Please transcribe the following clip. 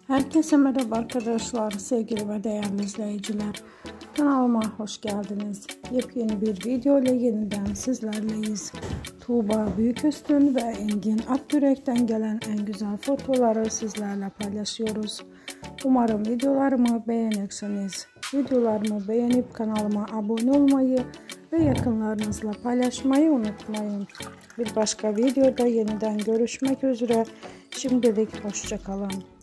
Herkese merhaba arkadaşlar, sevgili ve değerli izleyiciler. Kanalıma hoş geldiniz. Yepyeni bir video ile yeniden sizlerleyiz. Tuğba Büyüküstün ve Engin Akyürek'ten gelen en güzel fotoğrafları sizlerle paylaşıyoruz. Umarım videolarımı beğenirsiniz. Videolarımı beğenip kanalıma abone olmayı ve yakınlarınızla paylaşmayı unutmayın. Bir başka videoda yeniden görüşmek üzere. Şimdilik hoşça kalın.